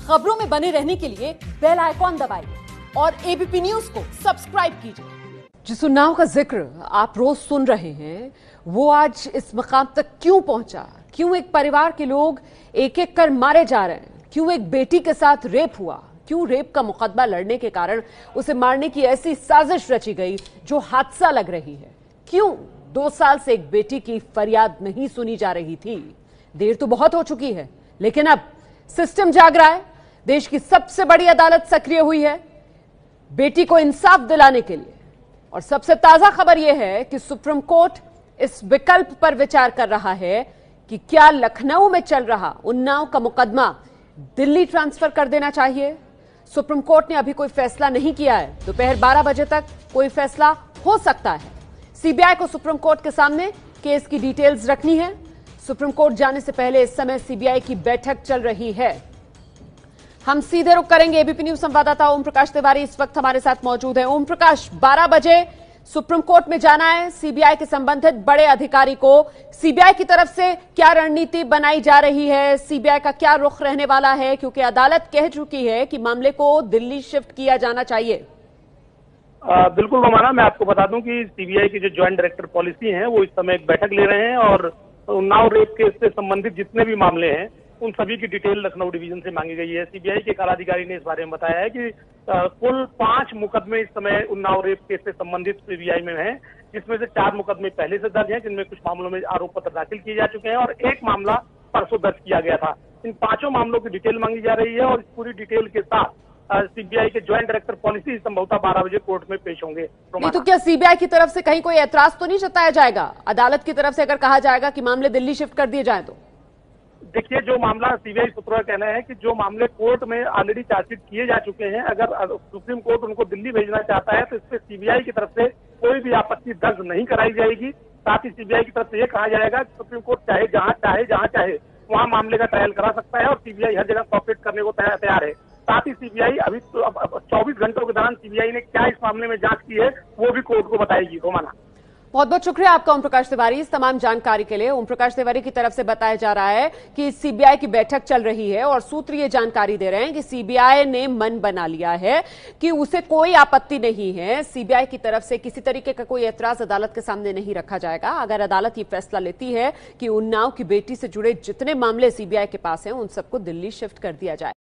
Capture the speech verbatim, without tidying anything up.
खबरों में बने रहने के लिए बेल आइकॉन दबाइए और एबीपी न्यूज को सब्सक्राइब कीजिए। जिस उन्नाव का जिक्र आप रोज सुन रहे हैं वो आज इस मकाम तक क्यों पहुंचा, क्यों एक परिवार के लोग एक एक कर मारे जा रहे हैं, क्यों एक बेटी के साथ रेप हुआ, क्यों रेप का मुकदमा लड़ने के कारण उसे मारने की ऐसी साजिश रची गई जो हादसा लग रही है, क्यों दो साल से एक बेटी की फरियाद नहीं सुनी जा रही थी। देर तो बहुत हो चुकी है लेकिन अब सिस्टम जाग रहा है। देश की सबसे बड़ी अदालत सक्रिय हुई है बेटी को इंसाफ दिलाने के लिए। और सबसे ताजा खबर यह है कि सुप्रीम कोर्ट इस विकल्प पर विचार कर रहा है कि क्या लखनऊ में चल रहा उन्नाव का मुकदमा दिल्ली ट्रांसफर कर देना चाहिए। सुप्रीम कोर्ट ने अभी कोई फैसला नहीं किया है। दोपहर बारह बजे तक कोई फैसला हो सकता है। सीबीआई को सुप्रीम कोर्ट के सामने केस की डिटेल्स रखनी है। सुप्रीम कोर्ट जाने से पहले इस समय सीबीआई की बैठक चल रही है। हम सीधे रुख करेंगे। एबीपी न्यूज संवाददाता ओम प्रकाश तिवारी इस वक्त हमारे साथ मौजूद है। ओम प्रकाश, बारह बजे सुप्रीम कोर्ट में जाना है सीबीआई के संबंधित बड़े अधिकारी को। सीबीआई की तरफ से क्या रणनीति बनाई जा रही है, सीबीआई का क्या रुख रहने वाला है, क्योंकि अदालत कह चुकी है कि मामले को दिल्ली शिफ्ट किया जाना चाहिए। आ, बिल्कुल रोमाना, मैं आपको बता दूं कि सीबीआई की जो ज्वाइंट डायरेक्टर पॉलिसी है वो इस समय एक बैठक ले रहे हैं और उन्नाव रेप केस से संबंधित जितने भी मामले हैं उन सभी की डिटेल लखनऊ डिवीजन से मांगी गई है। सीबीआई के एक अधिकारी ने इस बारे में बताया है कि आ, कुल पांच मुकदमे इस समय उन्नाव रेप केस से संबंधित सीबीआई में हैं, जिसमें से चार मुकदमे पहले से दर्ज हैं, जिनमें कुछ मामलों में आरोप पत्र दाखिल किए जा चुके हैं और एक मामला परसों दर्ज किया गया था। इन पांचों मामलों की डिटेल मांगी जा रही है और इस पूरी डिटेल के साथ सीबीआई के ज्वाइंट डायरेक्टर पॉलिसी संभवतः बारह बजे कोर्ट में पेश होंगे। नहीं तो क्या सीबीआई की तरफ से कहीं कोई ऐतराज तो नहीं जताया जाएगा अदालत की तरफ से, अगर कहा जाएगा कि मामले दिल्ली शिफ्ट कर दिए जाए तो? देखिए, जो मामला सीबीआई सूत्रों का कहना है कि जो मामले कोर्ट में ऑलरेडी चार्जशीट किए जा चुके हैं, अगर सुप्रीम कोर्ट उनको दिल्ली भेजना चाहता है तो इस पर सीबीआई की तरफ से कोई भी आपत्ति दर्ज नहीं कराई जाएगी। साथ ही सीबीआई की तरफ से यह कहा जाएगा कि सुप्रीम कोर्ट चाहे जहां चाहे जहां चाहे वहां मामले का ट्रायल करा सकता है और सीबीआई हर जगह कॉपरेट करने को तैयार है। साथ ही सीबीआई अभी तो चौबीस घंटों के दौरान सीबीआई ने क्या इस मामले में जांच की है वो भी कोर्ट को बताएगी। रोमाना, बहुत बहुत शुक्रिया आपका ओम प्रकाश तिवारी इस तमाम जानकारी के लिए। ओम प्रकाश तिवारी की तरफ से बताया जा रहा है कि सीबीआई की बैठक चल रही है और सूत्र ये जानकारी दे रहे हैं कि सीबीआई ने मन बना लिया है कि उसे कोई आपत्ति नहीं है। सीबीआई की तरफ से किसी तरीके का कोई ऐतराज अदालत के सामने नहीं रखा जाएगा। अगर अदालत ये फैसला लेती है कि उन्नाव की बेटी से जुड़े जितने मामले सीबीआई के पास हैं उन सबको दिल्ली शिफ्ट कर दिया जाए।